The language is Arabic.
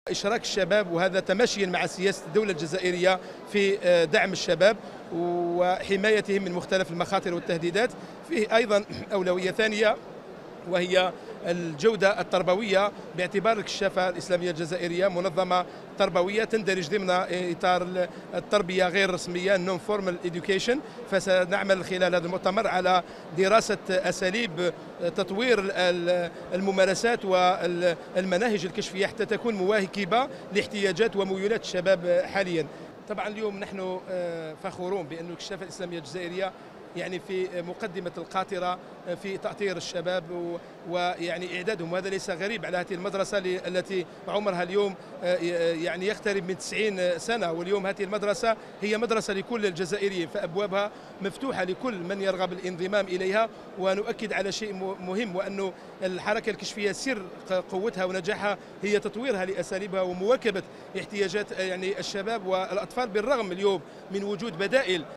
إشراك الشباب، وهذا تماشيا مع سياسة الدولة الجزائرية في دعم الشباب وحمايتهم من مختلف المخاطر والتهديدات. فيه أيضا أولوية ثانية وهي الجودة التربوية، باعتبار الكشافة الإسلامية الجزائرية منظمة تربوية تندرج ضمن إطار التربية غير الرسمية non formal education. فسنعمل خلال هذا المؤتمر على دراسة أساليب تطوير الممارسات والمناهج الكشفية حتى تكون مواكبة لاحتياجات وميولات الشباب حاليا. طبعا اليوم نحن فخورون بأن الكشافة الإسلامية الجزائرية يعني في مقدمة القاطرة في تأطير الشباب ويعني إعدادهم، وهذا ليس غريب على هذه المدرسة التي عمرها اليوم يعني يقترب من 90 سنة. واليوم هذه المدرسة هي مدرسة لكل الجزائريين، فأبوابها مفتوحة لكل من يرغب الانضمام إليها. ونؤكد على شيء مهم، وأنه الحركة الكشفية سر قوتها ونجاحها هي تطويرها لأساليبها ومواكبة احتياجات يعني الشباب والأطفال، بالرغم اليوم من وجود بدائل